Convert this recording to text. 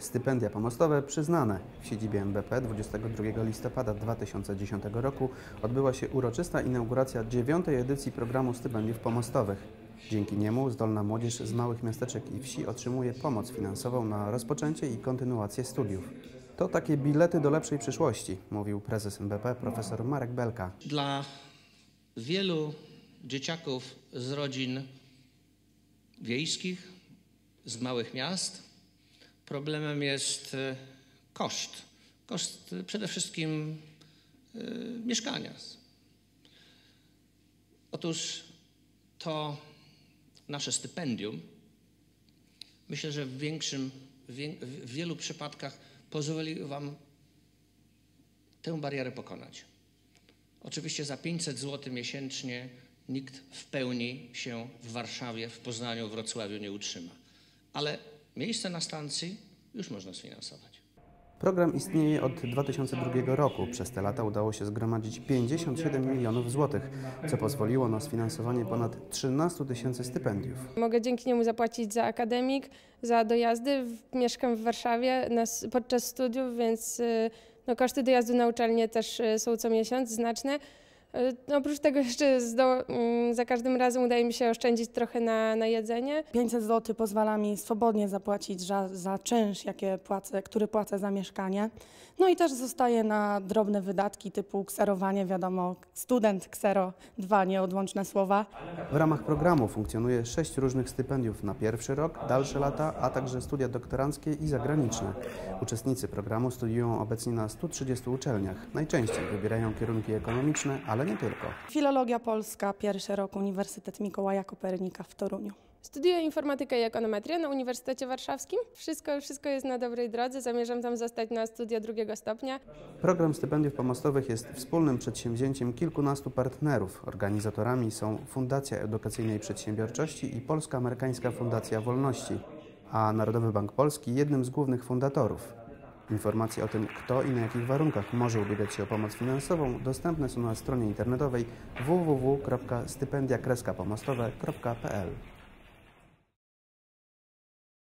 Stypendia pomostowe przyznane. W siedzibie NBP 22 listopada 2010 roku odbyła się uroczysta inauguracja 9. edycji programu stypendiów pomostowych. Dzięki niemu zdolna młodzież z małych miasteczek i wsi otrzymuje pomoc finansową na rozpoczęcie i kontynuację studiów. To takie bilety do lepszej przyszłości, mówił prezes NBP profesor Marek Belka. Dla wielu dzieciaków z rodzin wiejskich, z małych miast problemem jest koszt. Koszt przede wszystkim mieszkania. Otóż to nasze stypendium, myślę, że w wielu przypadkach pozwoli Wam tę barierę pokonać. Oczywiście za 500 zł miesięcznie nikt w pełni się w Warszawie, w Poznaniu, w Wrocławiu nie utrzyma. Ale miejsce na stacji już można sfinansować. Program istnieje od 2002 roku. Przez te lata udało się zgromadzić 57 milionów złotych, co pozwoliło na sfinansowanie ponad 13 000 stypendiów. Mogę dzięki niemu zapłacić za akademik, za dojazdy. Mieszkam w Warszawie podczas studiów, więc koszty dojazdu na uczelnię też są co miesiąc znaczne. Oprócz tego jeszcze za każdym razem udaje mi się oszczędzić trochę na jedzenie. 500 zł pozwala mi swobodnie zapłacić za czynsz, który płacę za mieszkanie. No i też zostaje na drobne wydatki typu kserowanie, wiadomo, student ksero, 2 nieodłączne słowa. W ramach programu funkcjonuje 6 różnych stypendiów na pierwszy rok, dalsze lata, a także studia doktoranckie i zagraniczne. Uczestnicy programu studiują obecnie na 130 uczelniach. Najczęściej wybierają kierunki ekonomiczne, ale nie tylko. Filologia polska, pierwszy rok, Uniwersytet Mikołaja Kopernika w Toruniu. Studiuję informatykę i ekonometrię na Uniwersytecie Warszawskim. Wszystko jest na dobrej drodze. Zamierzam tam zostać na studia 2. stopnia. Program stypendiów pomostowych jest wspólnym przedsięwzięciem kilkunastu partnerów. Organizatorami są Fundacja Edukacyjnej Przedsiębiorczości i Polsko-Amerykańska Fundacja Wolności, a Narodowy Bank Polski jednym z głównych fundatorów. Informacje o tym, kto i na jakich warunkach może ubiegać się o pomoc finansową, dostępne są na stronie internetowej www.stypendia-pomostowe.pl.